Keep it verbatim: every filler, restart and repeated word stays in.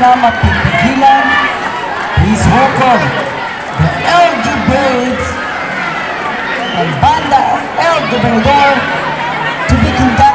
na mapipigilan. Please welcome the El Jubails and Banda El Gobernador to be conducted